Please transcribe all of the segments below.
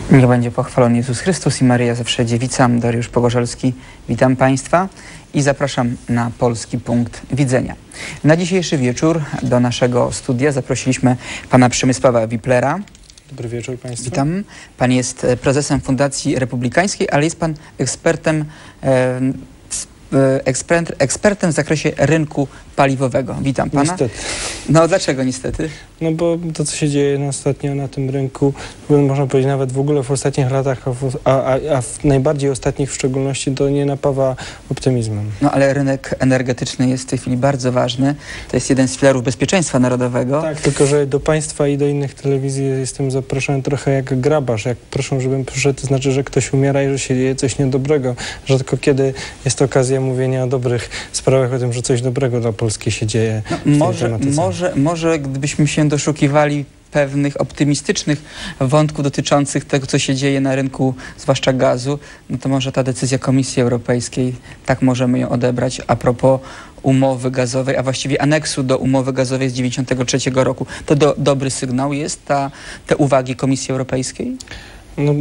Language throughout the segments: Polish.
Niech będzie pochwalony Jezus Chrystus i Maryja zawsze dziewica. Dariusz Pogorzelski, witam Państwa i zapraszam na Polski Punkt Widzenia. Na dzisiejszy wieczór do naszego studia zaprosiliśmy pana Przemysława Wiplera. Dobry wieczór Państwu. Witam. Pan jest prezesem Fundacji Republikańskiej, ale jest pan ekspertem w zakresie rynku paliwowego. Witam pana. Niestety. No dlaczego niestety? No bo to, co się dzieje ostatnio na tym rynku, można powiedzieć nawet w ogóle w ostatnich latach, a w najbardziej ostatnich w szczególności, to nie napawa optymizmem. No ale rynek energetyczny jest w tej chwili bardzo ważny. To jest jeden z filarów bezpieczeństwa narodowego. Tak, tylko że do Państwa i do innych telewizji jestem zaproszony trochę jak grabarz. Jak proszą, żebym przyszedł, to znaczy, że ktoś umiera i że się dzieje coś niedobrego. Rzadko kiedy jest okazja mówienia o dobrych sprawach, o tym, że coś dobrego dla Polski się dzieje. No, może gdybyśmy się doszukiwali pewnych optymistycznych wątków dotyczących tego, co się dzieje na rynku, zwłaszcza gazu, no to może ta decyzja Komisji Europejskiej, tak możemy ją odebrać a propos umowy gazowej, a właściwie aneksu do umowy gazowej z 1993 roku. To dobry sygnał jest, te uwagi Komisji Europejskiej? No,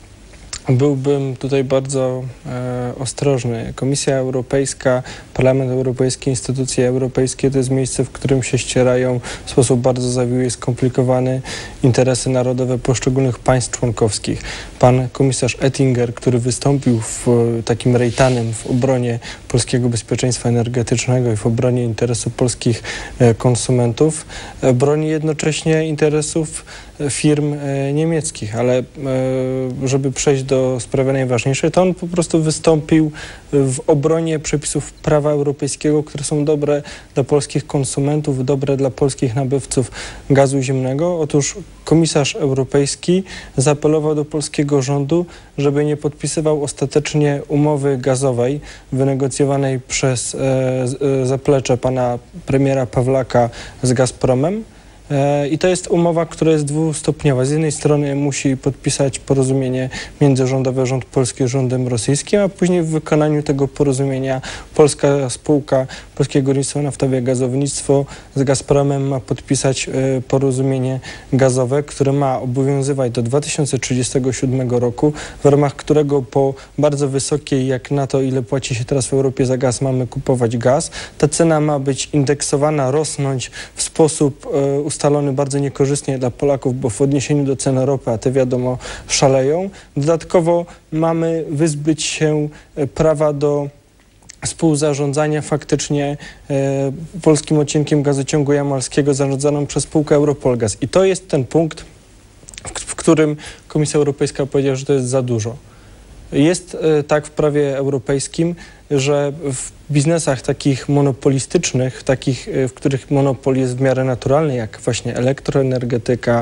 byłbym tutaj bardzo ostrożny. Komisja Europejska, Parlament Europejski, instytucje europejskie to jest miejsce, w którym się ścierają w sposób bardzo zawiły i skomplikowany interesy narodowe poszczególnych państw członkowskich. Pan komisarz Oettinger, który wystąpił w takim rejtanem w obronie polskiego bezpieczeństwa energetycznego i w obronie interesu polskich konsumentów, broni jednocześnie interesów firm niemieckich, ale żeby przejść do sprawy najważniejszej, to on po prostu wystąpił w obronie przepisów prawa europejskiego, które są dobre dla polskich konsumentów, dobre dla polskich nabywców gazu ziemnego. Otóż komisarz europejski zaapelował do polskiego rządu, żeby nie podpisywał ostatecznie umowy gazowej wynegocjowanej przez zaplecze pana premiera Pawlaka z Gazpromem. I to jest umowa, która jest dwustopniowa. Z jednej strony musi podpisać porozumienie międzyrządowe rząd polski z rządem rosyjskim, a później w wykonaniu tego porozumienia polska spółka Polskie Górnictwo Naftowe i Gazownictwo z Gazpromem ma podpisać porozumienie gazowe, które ma obowiązywać do 2037 roku, w ramach którego po bardzo wysokiej, jak na to, ile płaci się teraz w Europie za gaz, mamy kupować gaz. Ta cena ma być indeksowana, rosnąć w sposób ustalony bardzo niekorzystnie dla Polaków, bo w odniesieniu do cen ropy, a te wiadomo szaleją. Dodatkowo mamy wyzbyć się prawa do współzarządzania faktycznie polskim odcinkiem gazociągu jamalskiego zarządzaną przez spółkę Europolgaz. I to jest ten punkt, w którym Komisja Europejska powiedziała, że to jest za dużo. Jest tak w prawie europejskim, że w biznesach takich monopolistycznych, takich, w których monopol jest w miarę naturalny, jak właśnie elektroenergetyka,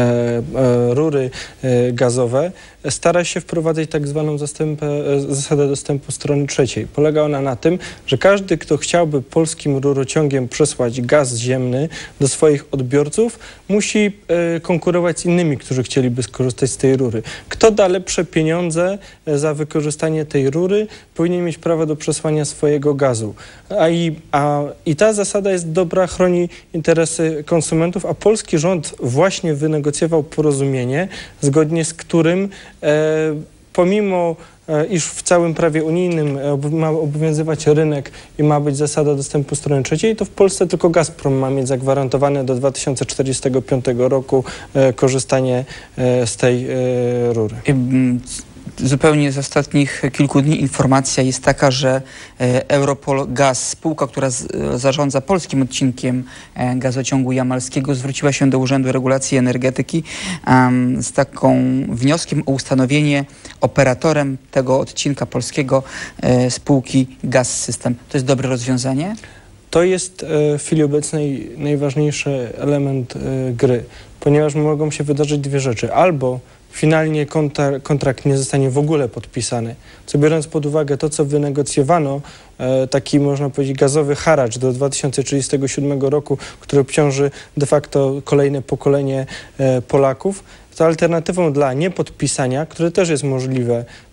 rury gazowe, stara się wprowadzać tak zwaną zasadę dostępu strony trzeciej. Polega ona na tym, że każdy, kto chciałby polskim rurociągiem przesłać gaz ziemny do swoich odbiorców, musi konkurować z innymi, którzy chcieliby skorzystać z tej rury. Kto da lepsze pieniądze za wykorzystanie tej rury, powinien mieć prawo do przesłania swojego gazu. I ta zasada jest dobra, chroni interesy konsumentów, a polski rząd właśnie wynegocjował porozumienie, zgodnie z którym pomimo iż w całym prawie unijnym ma obowiązywać rynek i ma być zasada dostępu strony trzeciej, to w Polsce tylko Gazprom ma mieć zagwarantowane do 2045 roku korzystanie z tej rury. Zupełnie z ostatnich kilku dni informacja jest taka, że Europolgaz, spółka, która zarządza polskim odcinkiem gazociągu jamalskiego, zwróciła się do Urzędu Regulacji Energetyki z takim wnioskiem o ustanowienie operatorem tego odcinka polskiego spółki Gaz-System. To jest dobre rozwiązanie? To jest w chwili obecnej najważniejszy element gry, ponieważ mogą się wydarzyć dwie rzeczy. Albo finalnie kontrakt nie zostanie w ogóle podpisany, co biorąc pod uwagę to, co wynegocjowano, taki można powiedzieć gazowy haracz do 2037 roku, który obciąży de facto kolejne pokolenie Polaków, to alternatywą dla niepodpisania, które też jest możliwe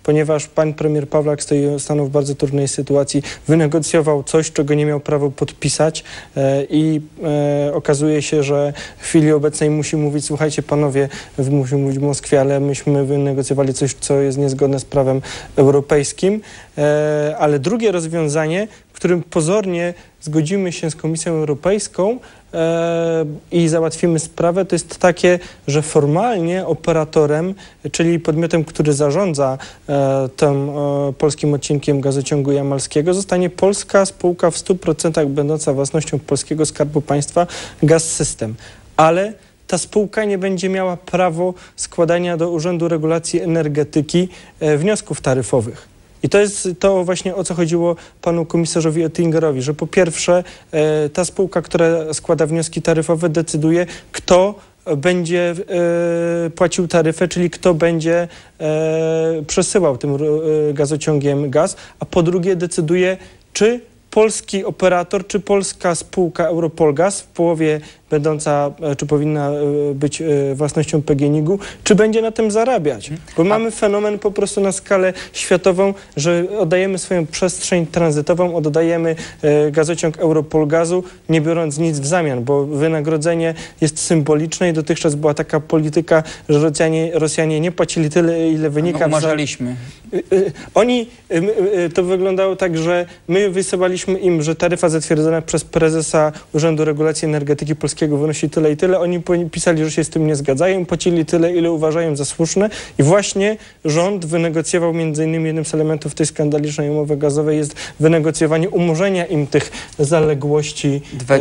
ponieważ pan premier Pawlak stanął w bardzo trudnej sytuacji, wynegocjował coś, czego nie miał prawa podpisać i okazuje się, że w chwili obecnej musi mówić, słuchajcie panowie, musi mówić w Moskwie, ale myśmy wynegocjowali coś, co jest niezgodne z prawem europejskim, ale drugie rozwiązanie, w którym pozornie zgodzimy się z Komisją Europejską i załatwimy sprawę, to jest takie, że formalnie operatorem, czyli podmiotem, który zarządza tym polskim odcinkiem gazociągu jamalskiego, zostanie polska spółka w 100% będąca własnością polskiego Skarbu Państwa Gaz-System. Ale ta spółka nie będzie miała prawa składania do Urzędu Regulacji Energetyki wniosków taryfowych. I to jest to właśnie, o co chodziło panu komisarzowi Oettingerowi, że po pierwsze ta spółka, która składa wnioski taryfowe, decyduje, kto będzie płacił taryfę, czyli kto będzie przesyłał tym gazociągiem gaz, a po drugie decyduje, czy polski operator, czy polska spółka Europolgaz w połowie będąca, czy powinna być własnością PGNiG-u, czy będzie na tym zarabiać. Bo mamy fenomen po prostu na skalę światową, że oddajemy swoją przestrzeń tranzytową, oddajemy gazociąg Europolgazu, nie biorąc nic w zamian, bo wynagrodzenie jest symboliczne i dotychczas była taka polityka, że Rosjanie nie płacili tyle, ile wynika... Umarzaliśmy. To wyglądało tak, że my wysyłaliśmy im, że taryfa zatwierdzona przez prezesa Urzędu Regulacji Energetyki Polskiego wynosi tyle i tyle. Oni pisali, że się z tym nie zgadzają, płacili tyle, ile uważają za słuszne i właśnie rząd wynegocjował między innymi jednym z elementów tej skandalicznej umowy gazowej jest wynegocjowanie umorzenia im tych zaległości.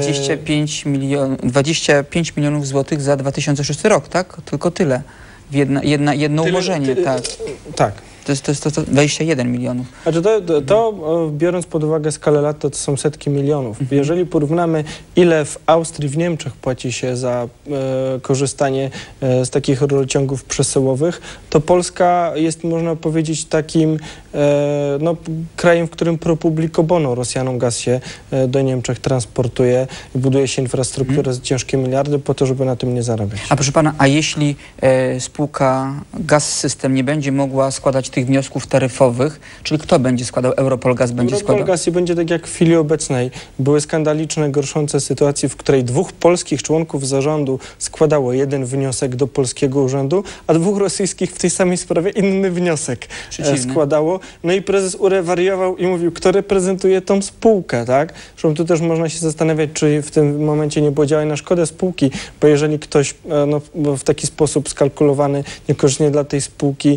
25 milionów złotych za 2006 rok, tak? Tylko tyle. Jedno umorzenie, tak. Tak. To jest 21 milionów. Znaczy to biorąc pod uwagę skalę lat, to są setki milionów. Jeżeli porównamy, ile w Austrii, w Niemczech płaci się za korzystanie z takich rurociągów przesyłowych, to Polska jest, można powiedzieć, takim krajem, w którym pro publico bono Rosjanom gaz się do Niemczech transportuje i buduje się infrastrukturę za ciężkie miliardy po to, żeby na tym nie zarabiać. A proszę pana, a jeśli spółka Gaz-System nie będzie mogła składać tych wniosków taryfowych, czyli kto będzie składał? Europolgaz będzie składał? Europolgaz i będzie tak jak w chwili obecnej. Były skandaliczne, gorszące sytuacje, w której 2 polskich członków zarządu składało jeden wniosek do polskiego urzędu, a 2 rosyjskich w tej samej sprawie inny wniosek składało. No i prezes URE wariował i mówił, kto reprezentuje tą spółkę, tak? Zresztą tu też można się zastanawiać, czy w tym momencie nie było działań na szkodę spółki, bo jeżeli ktoś w taki sposób skalkulowany niekorzystnie dla tej spółki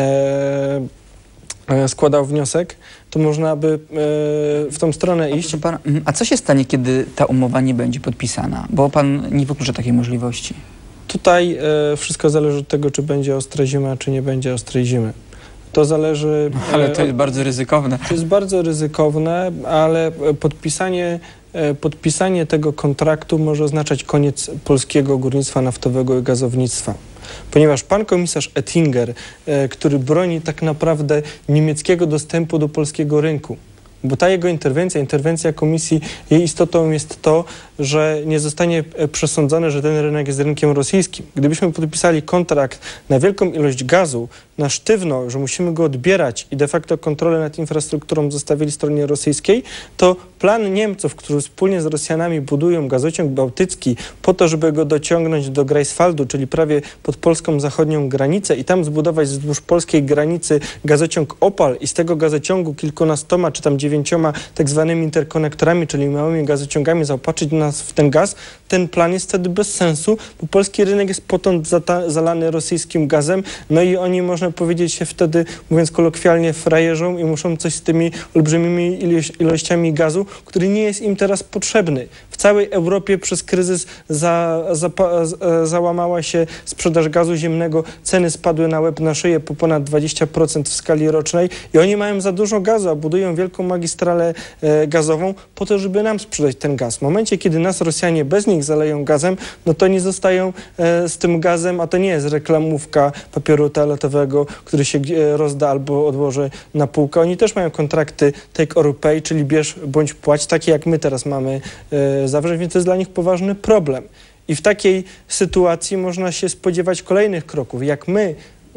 składał wniosek, to można by w tą stronę iść. Pan, a co się stanie, kiedy ta umowa nie będzie podpisana? Bo pan nie wyklucza takiej możliwości. Tutaj wszystko zależy od tego, czy będzie ostra zima, czy nie będzie ostrej zimy. To zależy... Ale to jest bardzo ryzykowne. To jest bardzo ryzykowne, ale podpisanie tego kontraktu może oznaczać koniec polskiego górnictwa naftowego i gazownictwa. Ponieważ pan komisarz Oettinger, który broni tak naprawdę niemieckiego dostępu do polskiego rynku, bo ta jego interwencja komisji, jej istotą jest to, że nie zostanie przesądzone, że ten rynek jest rynkiem rosyjskim. Gdybyśmy podpisali kontrakt na wielką ilość gazu, na sztywno, że musimy go odbierać i de facto kontrolę nad infrastrukturą zostawili stronie rosyjskiej, to plan Niemców, którzy wspólnie z Rosjanami budują gazociąg bałtycki po to, żeby go dociągnąć do Greifswaldu, czyli prawie pod polską zachodnią granicę i tam zbudować wzdłuż polskiej granicy gazociąg Opal i z tego gazociągu kilkunastoma czy tam 9 tak zwanymi interkonektorami, czyli małymi gazociągami zaopatrzyć nas w ten gaz, ten plan jest wtedy bez sensu, bo polski rynek jest potąd zalany rosyjskim gazem, no i oni, można powiedzieć, się wtedy, mówiąc kolokwialnie, frajerzą i muszą coś z tymi olbrzymimi ilościami gazu, który nie jest im teraz potrzebny. W całej Europie przez kryzys załamała się sprzedaż gazu ziemnego, ceny spadły na łeb na szyję po ponad 20% w skali rocznej i oni mają za dużo gazu, a budują wielką magistralę gazową po to, żeby nam sprzedać ten gaz. W momencie, kiedy nas Rosjanie bez nich zaleją gazem, no to nie zostają z tym gazem, a to nie jest reklamówka papieru toaletowego, który się rozda albo odłoży na półkę. Oni też mają kontrakty take or pay, czyli bierz bądź płać, takie jak my teraz mamy zawrzeć, więc to jest dla nich poważny problem. I w takiej sytuacji można się spodziewać kolejnych kroków. Jak my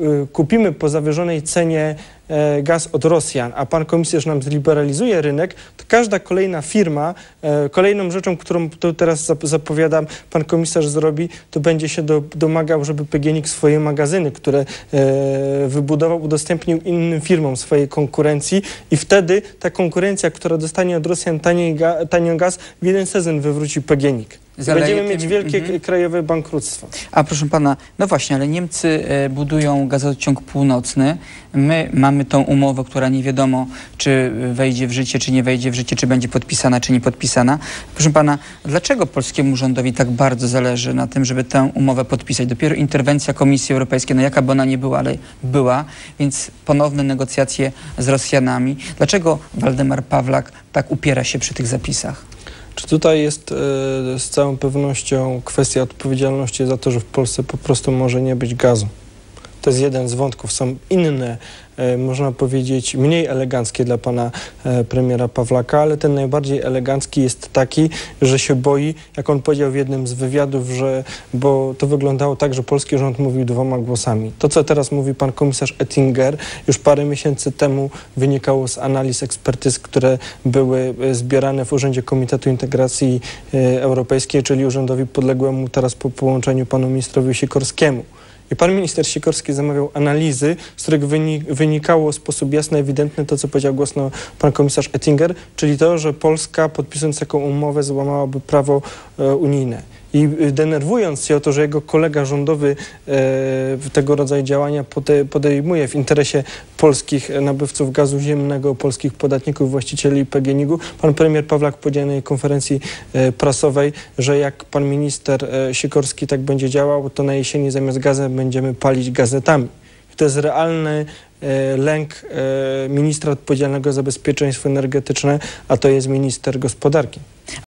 kupimy po zawyżonej cenie gaz od Rosjan, a pan komisarz nam zliberalizuje rynek, to każda kolejna firma, kolejną rzeczą, którą tu teraz zapowiadam, pan komisarz zrobi, to będzie się domagał, żeby PGNiG swoje magazyny, które wybudował, udostępnił innym firmom swojej konkurencji i wtedy ta konkurencja, która dostanie od Rosjan tani gaz, w jeden sezon wywróci PGNiG. Będziemy mieć wielkie krajowe bankructwo. A proszę pana, no właśnie, ale Niemcy budują gazociąg północny. My mamy tą umowę, która nie wiadomo, czy wejdzie w życie, czy nie wejdzie w życie, czy będzie podpisana, czy nie podpisana. Proszę pana, dlaczego polskiemu rządowi tak bardzo zależy na tym, żeby tę umowę podpisać? Dopiero interwencja Komisji Europejskiej, no jaka by ona nie była, ale była, więc ponowne negocjacje z Rosjanami. Dlaczego Waldemar Pawlak tak upiera się przy tych zapisach? Czy tutaj jest z całą pewnością kwestia odpowiedzialności za to, że w Polsce po prostu może nie być gazu? To jest jeden z wątków. Są inne, można powiedzieć, mniej eleganckie dla pana premiera Pawlaka, ale ten najbardziej elegancki jest taki, że się boi, jak on powiedział w jednym z wywiadów, bo to wyglądało tak, że polski rząd mówił dwoma głosami. To, co teraz mówi pan komisarz Oettinger, już parę miesięcy temu wynikało z analiz ekspertyz, które były zbierane w Urzędzie Komitetu Integracji Europejskiej, czyli urzędowi podległemu teraz po połączeniu panu ministrowi Sikorskiemu. I pan minister Sikorski zamawiał analizy, z których wynikało w sposób jasny, ewidentny to, co powiedział głośno pan komisarz Oettinger, czyli to, że Polska, podpisując taką umowę, złamałaby prawo unijne. I denerwując się o to, że jego kolega rządowy tego rodzaju działania podejmuje w interesie polskich nabywców gazu ziemnego, polskich podatników, właścicieli PGNiG-u, pan premier Pawlak powiedział na jej konferencji prasowej, że jak pan minister Sikorski tak będzie działał, to na jesieni zamiast gazem będziemy palić gazetami. I to jest realny lęk ministra odpowiedzialnego za bezpieczeństwo energetyczne, a to jest minister gospodarki.